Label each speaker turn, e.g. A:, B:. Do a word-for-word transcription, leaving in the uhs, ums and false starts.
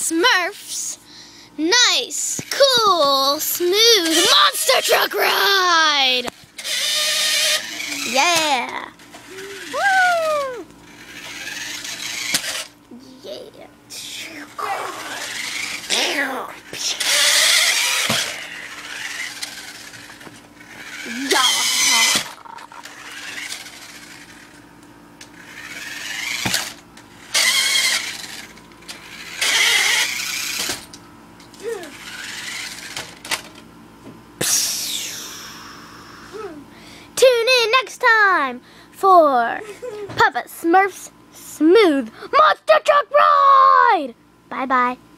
A: Smurfs nice, cool, smooth monster truck ride! Yeah! Woo! Yeah! Tune in next time for Papa Smurf's Smooth Monster Truck Ride! Bye-bye.